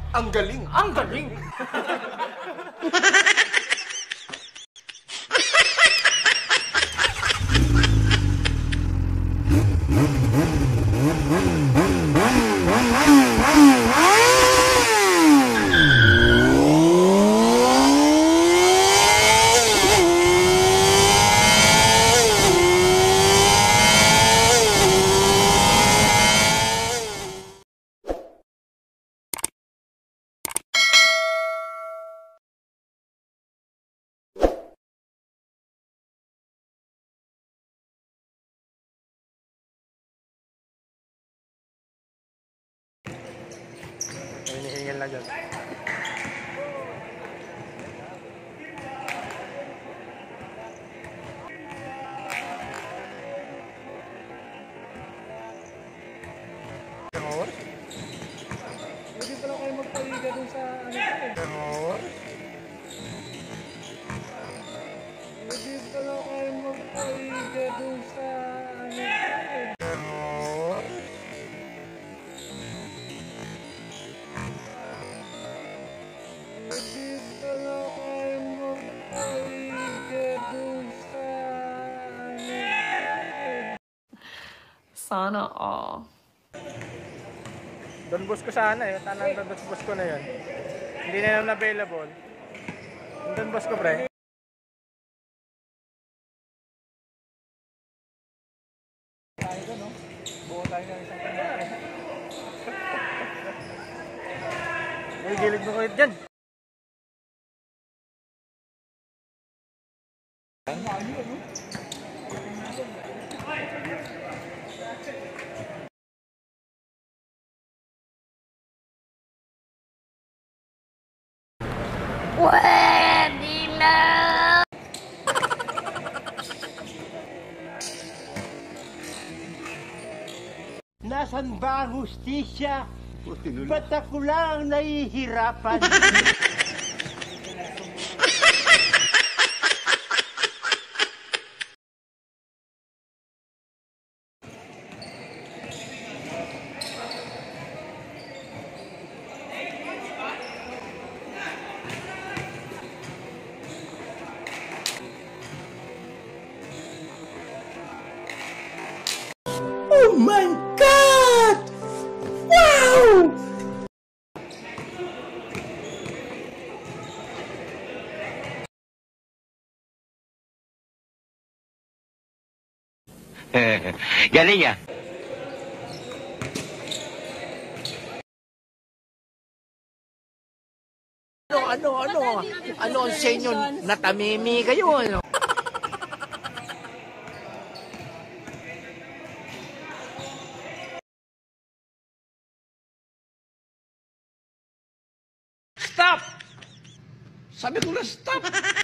Ang galing! Ang galing! Hinihingal na dyan. Hindi pala kayo magpaliga dun sa ano ko eh. Hindi pala kayo magpaliga dun sa ano ko eh. Hindi pala kayo magpaliga dun sa ano ko eh. Sana all. Don Bus ko sana eh. Tanang Don Bus ko na yun. Hindi na naman available. Yung Don Bus ko pre. Tayo doon no? Buo tayo ng isang kanya. Uy, gilid mo ko dyan. Pwede na! Nasaan ba ang hustisya? Ba't ako lang nahihirapan? Oh my God! Wow! Galing ah. Ano ang sa inyo? Natamimi kayo, ano? Stop! Sabi ko na stop!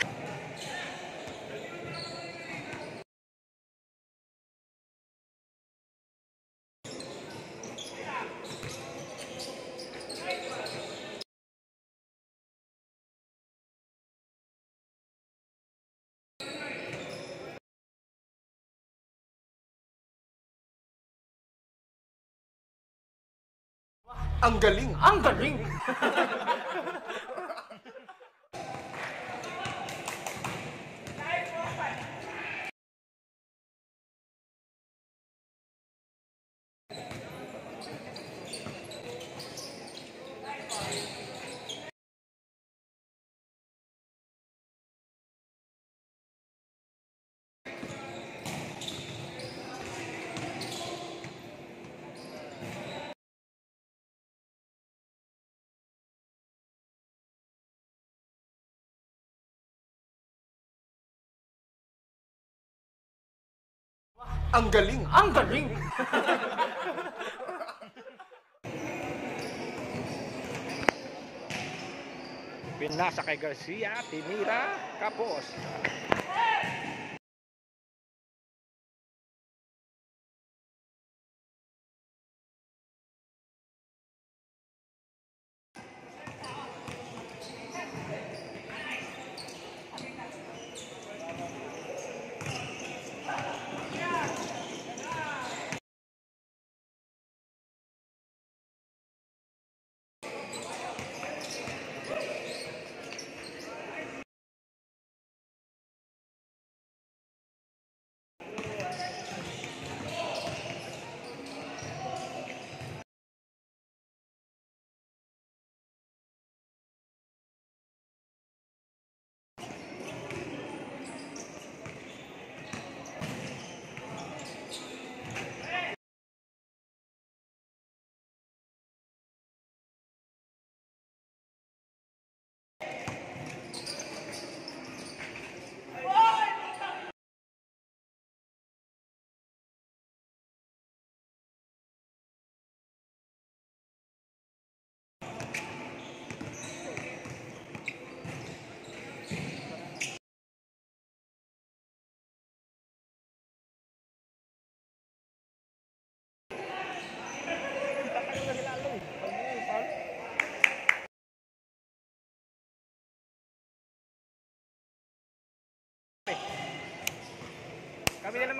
Ang galing! Ang galing! Ang galing! Ang galing! Pinasa kay Garcia, tinira, kapos.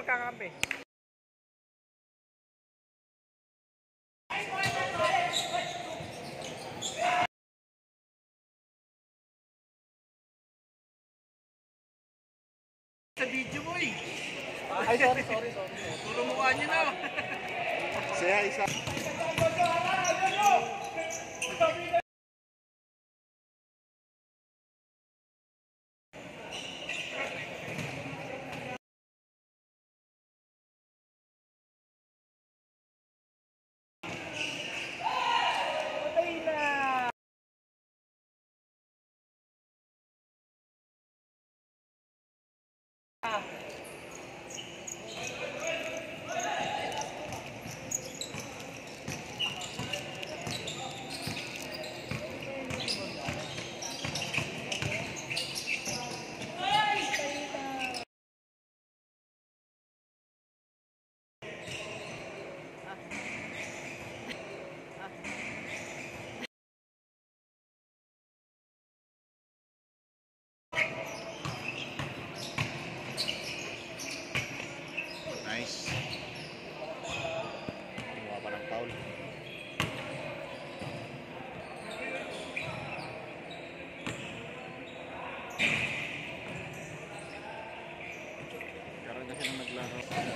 magkakampi. Sa video mo eh. Ay, sorry. Puro mukha niyo na. Saya isa. Nice. Kumuha pa ng foul. Karoon na silang naglaro.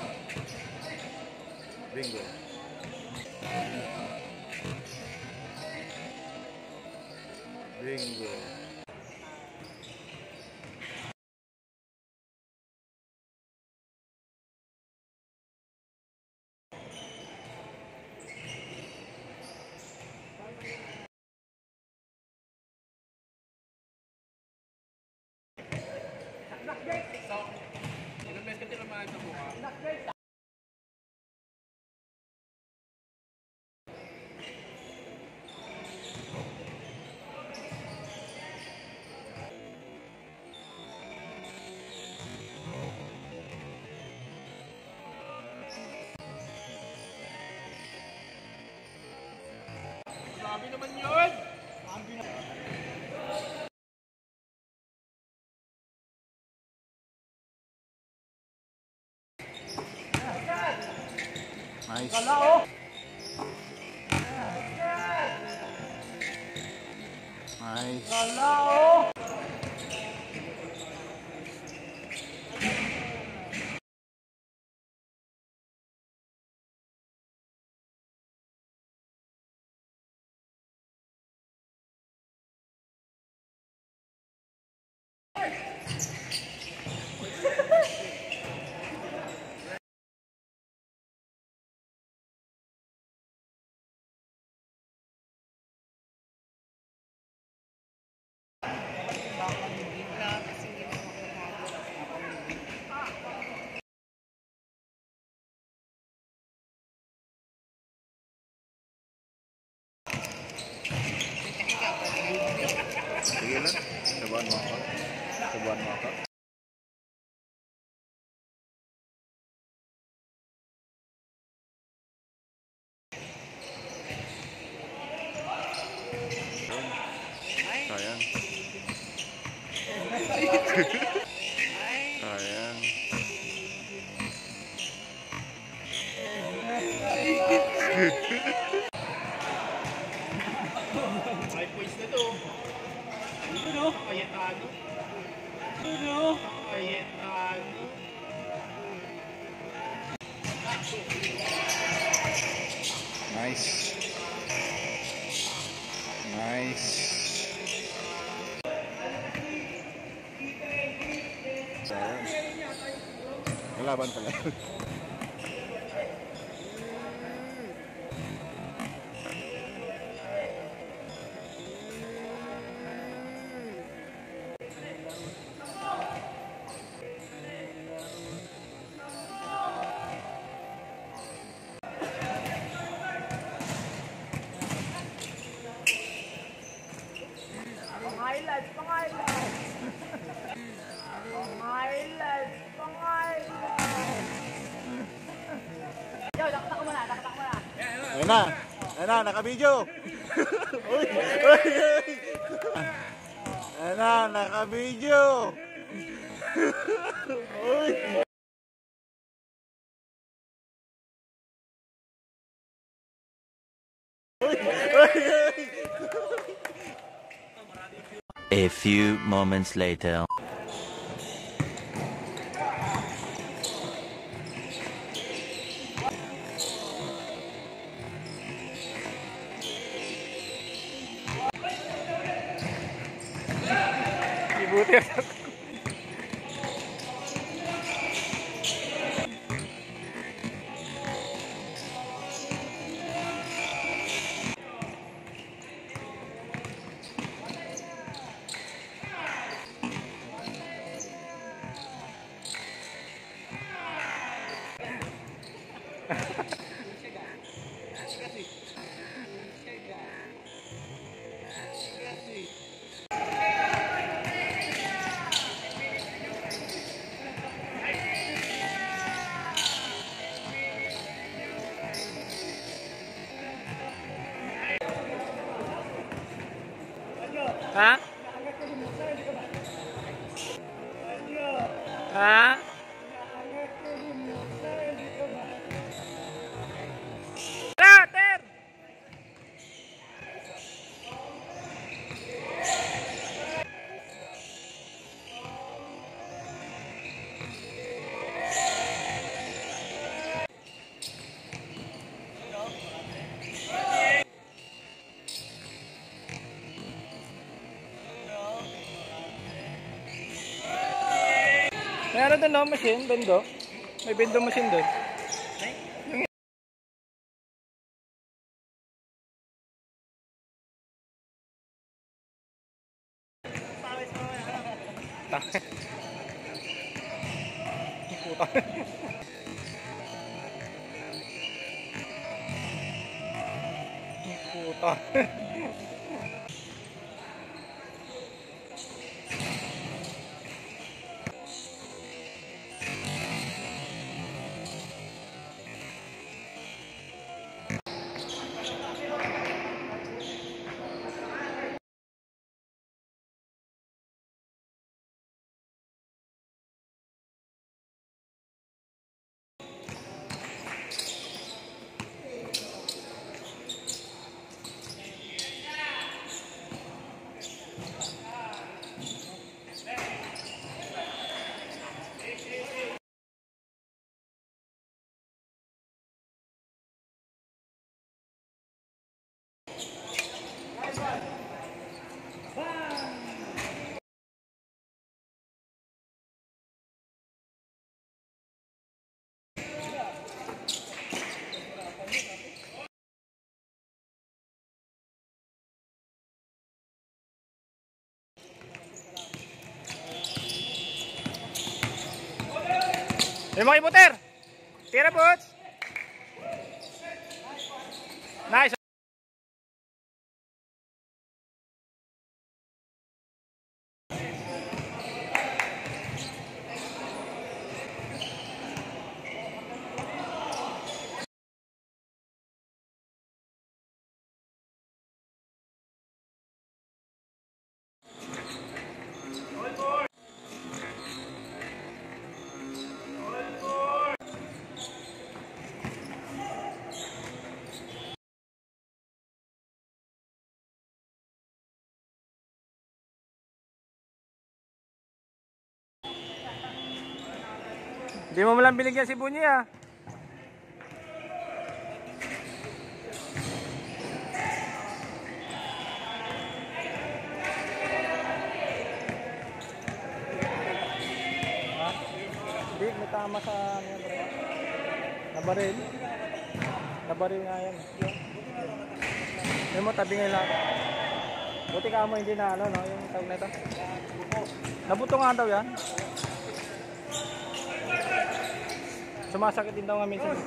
Bingo. Bingo. Ilang beses ka tinamaan sa mukha? Sabi naman yun! Nice. Nice. Sige lang. Sabuan mo ako. Sabuan mo ako. Sayang. Sayang. May points na to. Ano? Ayetado. Ano? Ayetado. Nice. Nice. Sayang. Kalaban pala. HighLights, Ayun na. Ayun na, naka-video. Uy, uy, uy. Ayun na, naka-video. Uy. A few moments later. Ibuti. Ha? Ha? Ter! Meron doon no, machine, bendo. May bendo machine doon. Puta. Puta. Yung mga ibuter! Tira, bots! Nice! Hindi mo lang binigyan si Bunyi ah. Hindi, may tama sa ano yan, bro. Nabaril. Nabaril nga yan. May mo, tabi nga lang. Buti ka mo hindi na ano, no, yung tawag na ito. Nabuto nga daw yan. Sumasakit din daw nga minsan.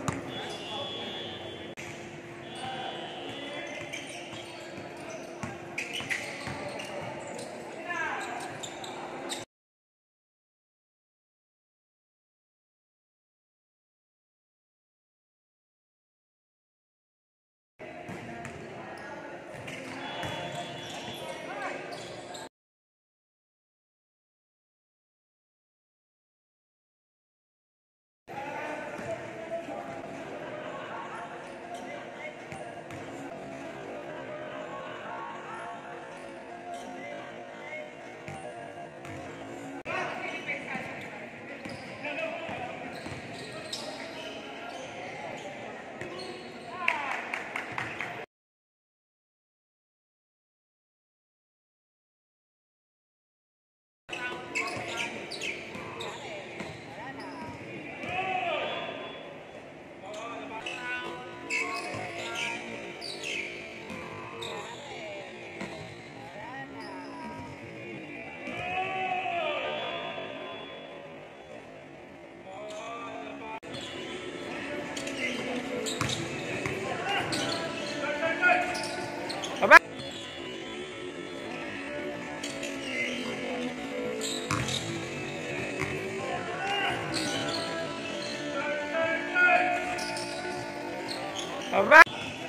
Alright.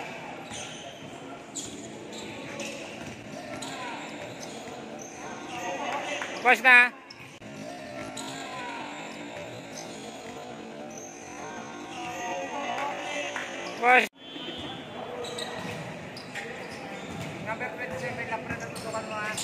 Push na. Push. Number 27 lang pa na tutukan mo ha.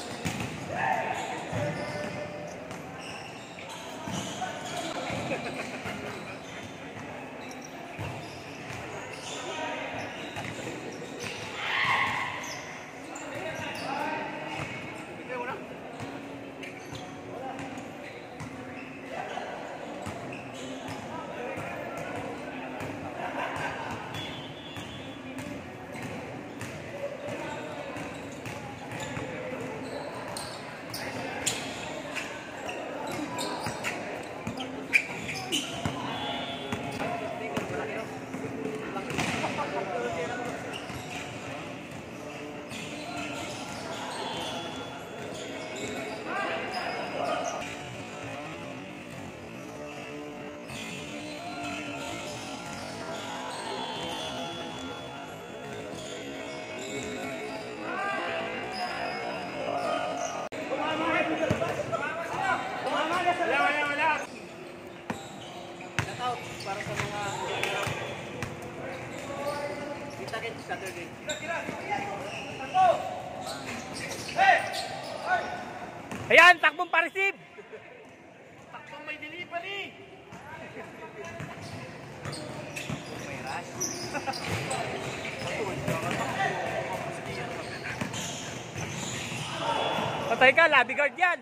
Ayan, takbong pa-receive. Takbong may delivery. May rush. Patay ka, lobby guard yan.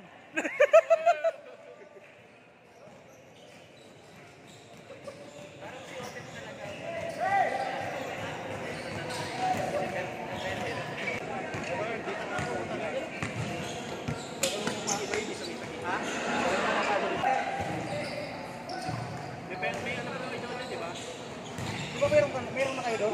Meron na kayo doon?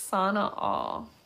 Sana all.